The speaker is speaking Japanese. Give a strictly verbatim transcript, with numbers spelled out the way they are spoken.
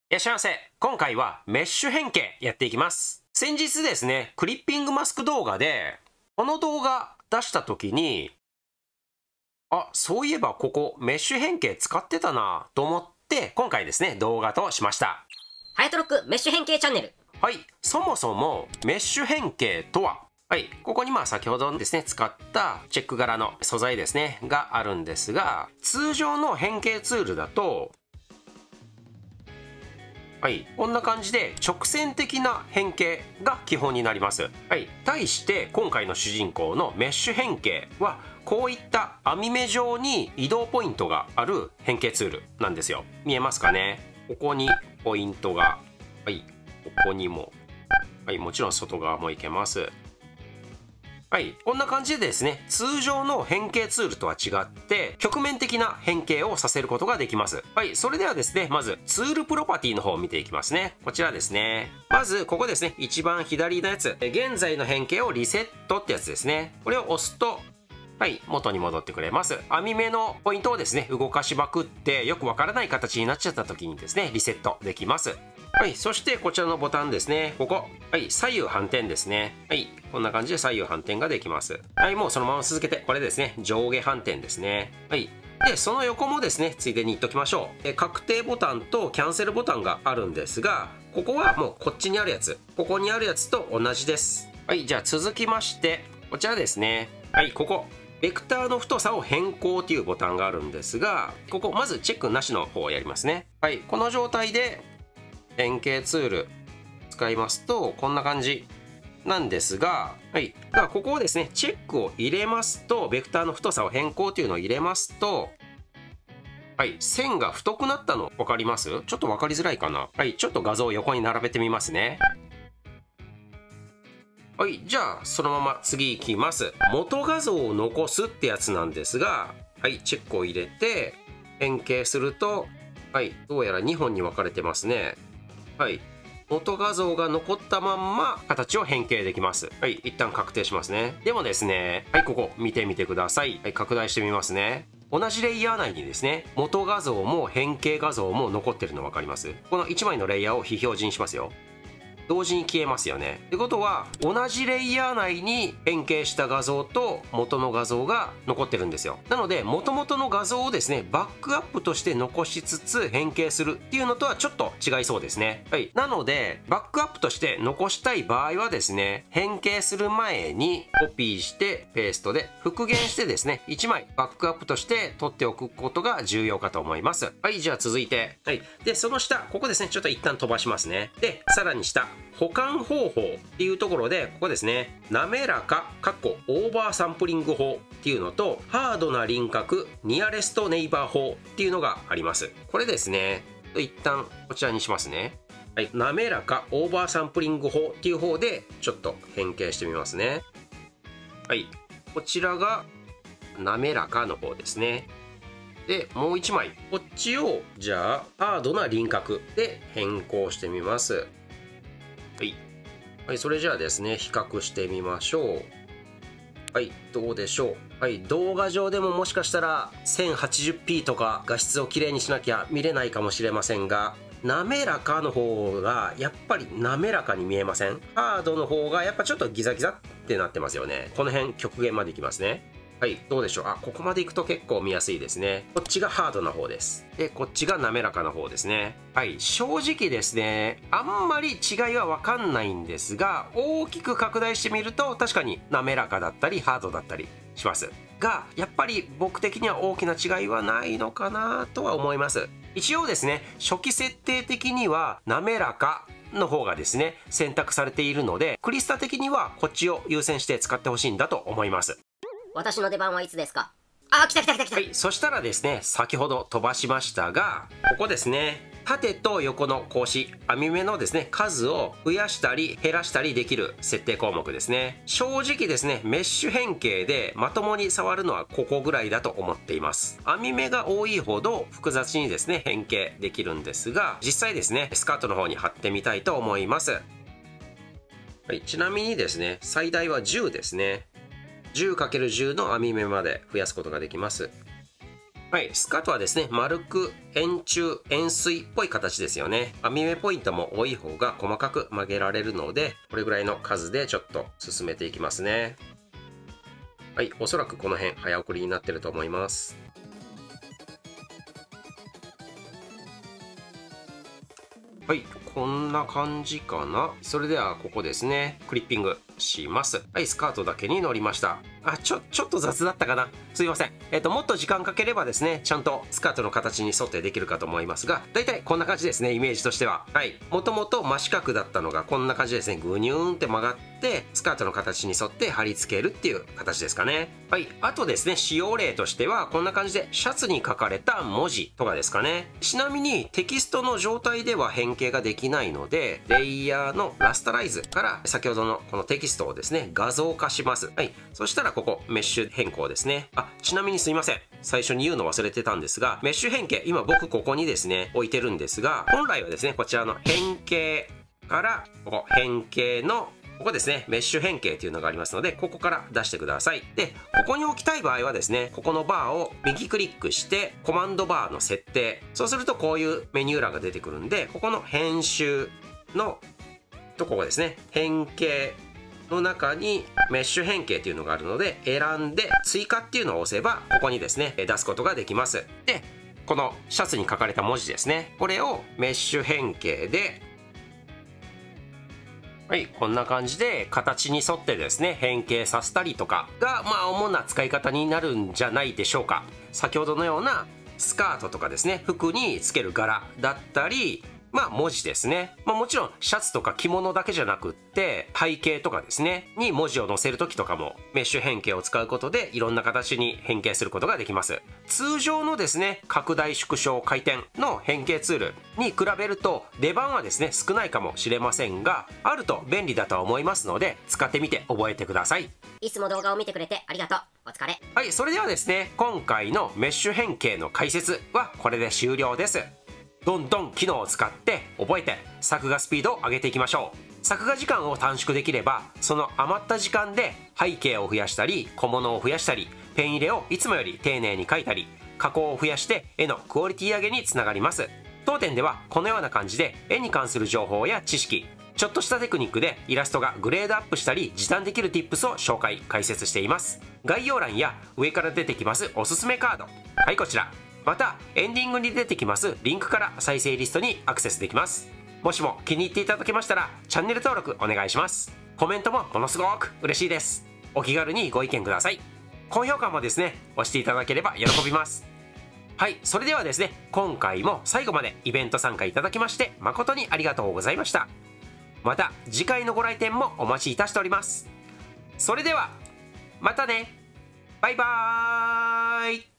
いらっしゃいませ。今回はメッシュ変形やっていきます。先日ですね、クリッピングマスク動画で、この動画出した時に、あ、そういえばここメッシュ変形使ってたなと思って、今回ですね、動画としました。 ハヤトロックメッシュ変形チャンネル。 はい、そもそもメッシュ変形とは、はい、ここにまあ先ほどですね、使ったチェック柄の素材ですね、があるんですが、通常の変形ツールだと、はい、こんな感じで直線的な変形が基本になります。はい、対して今回の主人公のメッシュ変形はこういった網目状に移動ポイントがある変形ツールなんですよ。見えますかね？ここにポイントが、はい、ここにも、はい、もちろん外側もいけます。はい、こんな感じでですね、通常の変形ツールとは違って曲面的な変形をさせることができます。はい、それではですね、まずツールプロパティの方を見ていきますね。こちらですね。まずここですね、一番左のやつ、現在の変形をリセットってやつですね。これを押すと、はい、元に戻ってくれます。網目のポイントをですね、動かしまくってよくわからない形になっちゃった時にですね、リセットできます。はい、そしてこちらのボタンですね。ここ。はい、左右反転ですね。はい、こんな感じで左右反転ができます。はい、もうそのまま続けて、これですね、上下反転ですね。はい。で、その横もですね、ついでに言っときましょう。え、確定ボタンとキャンセルボタンがあるんですが、ここはもうこっちにあるやつ、ここにあるやつと同じです。はい、じゃあ続きまして、こちらですね。はい、ここ。ベクターの太さを変更というボタンがあるんですが、ここまずチェックなしの方をやりますね。はい、この状態で変形ツール使いますとこんな感じなんですが、はい、だからここをですねチェックを入れますと、ベクターの太さを変更というのを入れますと、はい、線が太くなったの分かります？ちょっと分かりづらいかな。はい、ちょっと画像を横に並べてみますね。はい、じゃあそのまま次いきます。元画像を残すってやつなんですが、はい、チェックを入れて変形すると、はい、どうやらにほんに分かれてますね。はい、元画像が残ったまんま形を変形できます。はい、一旦確定しますね。でもですね、はい、ここ見てみてください。はい、拡大してみますね。同じレイヤー内にですね、元画像も変形画像も残ってるの分かります？このいちまいのレイヤーを非表示にしますよ。同時に消えますよね。ってことは同じレイヤー内に変形した画像と元の画像が残ってるんですよ。なので元々の画像をですねバックアップとして残しつつ変形するっていうのとはちょっと違いそうですね。はい、なのでバックアップとして残したい場合はですね、変形する前にコピーしてペーストで復元してですねいちまいバックアップとして取っておくことが重要かと思います。はい、じゃあ続いて、はい、でその下ここですね、ちょっと一旦飛ばしますね。でさらに下保管方法っていうところで、ここですね、滑らかかっこオーバーサンプリング法っていうのと、ハードな輪郭ニアレストネイバー法っていうのがあります。これですね、一旦こちらにしますね。はい、滑らかオーバーサンプリング法っていう方でちょっと変形してみますね。はい、こちらが滑らかの方ですね。でもういちまいこっちをじゃあハードな輪郭で変更してみます。はい、はい、それじゃあですね比較してみましょう。はい、どうでしょう。はい、動画上でももしかしたら せんはちじゅうピー とか画質をきれいにしなきゃ見れないかもしれませんが、滑らかの方がやっぱり滑らかに見えません？ハードの方がやっぱちょっとギザギザってなってますよね。この辺極限までいきますね。はい、どうでしょう。あ、ここまでいくと結構見やすいですね。こっちがハードな方です。で、こっちが滑らかな方ですね。はい、正直ですね、あんまり違いは分かんないんですが、大きく拡大してみると確かに滑らかだったりハードだったりしますが、やっぱり僕的には大きな違いはないのかなとは思います。一応ですね、初期設定的には滑らかの方がですね選択されているので、クリスタ的にはこっちを優先して使ってほしいんだと思います。 私の出番はいつですか？あ、来た来た来た来た。 はい、そしたらですね、先ほど飛ばしましたが、ここですね、縦と横の格子、網目のですね数を増やしたり減らしたりできる設定項目ですね。正直ですね、メッシュ変形でまともに触るのはここぐらいだと思っています。網目が多いほど複雑にですね変形できるんですが、実際ですねスカートの方に貼ってみたいと思います。はい、ちなみにですね最大はじゅうですね。じゅうかけるじゅう の網目まで増やすことができます。 はい、スカートはですね、丸く円柱、円錐っぽい形ですよね。網目ポイントも多い方が細かく曲げられるので、これぐらいの数でちょっと進めていきますね。はい、おそらくこの辺早送りになってると思います。はい、こんな感じかな。それではここですね、クリッピングします。はい、スカートだけに乗りました。あ、ちょ、ちょっと雑だったかな。すいません。えっと、もっと時間かければですね、ちゃんとスカートの形に沿ってできるかと思いますが、だいたいこんな感じですね、イメージとしては。はい。もともと真四角だったのがこんな感じですね、ぐにゅーんって曲がって、スカートの形に沿って貼り付けるっていう形ですかね。はい。あとですね、使用例としては、こんな感じでシャツに書かれた文字とかですかね。ちなみにテキストの状態では変形ができないので、レイヤーのラスタライズから先ほどのこのテキストをですね、画像化します。はい。そしたらここ、メッシュ変更ですね。あ、ちなみにすいません。最初に言うの忘れてたんですが、メッシュ変形、今僕ここにですね、置いてるんですが、本来はですね、こちらの変形から、ここ、変形のここですね、メッシュ変形というのがありますので、ここから出してください。で、ここに置きたい場合はですね、ここのバーを右クリックして、コマンドバーの設定。そうするとこういうメニュー欄が出てくるんで、ここの編集のとここですね、変形の中にメッシュ変形というのがあるので、選んで追加っていうのを押せば、ここにですね、出すことができます。で、このシャツに書かれた文字ですね、これをメッシュ変形で、はい、こんな感じで形に沿ってですね、変形させたりとかが、まあ主な使い方になるんじゃないでしょうか。先ほどのようなスカートとかですね、服につける柄だったり、まあ文字ですね。まあもちろんシャツとか着物だけじゃなくって、背景とかですね、に文字を載せるときとかもメッシュ変形を使うことでいろんな形に変形することができます。通常のですね、拡大縮小回転の変形ツールに比べると出番はですね、少ないかもしれませんが、あると便利だとは思いますので、使ってみて覚えてください。 いつも動画を見てくれてありがとう。お疲れ。 はい、それではですね、今回のメッシュ変形の解説はこれで終了です。どんどん機能を使って覚えて作画スピードを上げていきましょう。作画時間を短縮できれば、その余った時間で背景を増やしたり小物を増やしたり、ペン入れをいつもより丁寧に描いたり、加工を増やして絵のクオリティ上げにつながります。当店ではこのような感じで絵に関する情報や知識、ちょっとしたテクニックでイラストがグレードアップしたり時短できる Tips を紹介解説しています。概要欄や上から出てきますおすすめカード、はいこちら、またエンディングに出てきますリンクから再生リストにアクセスできます。もしも気に入っていただけましたらチャンネル登録お願いします。コメントもものすごく嬉しいです。お気軽にご意見ください。高評価もですね、押していただければ喜びます。はい、それではですね、今回も最後までイベント参加いただきまして誠にありがとうございました。また次回のご来店もお待ちいたしております。それではまたね、バイバーイ。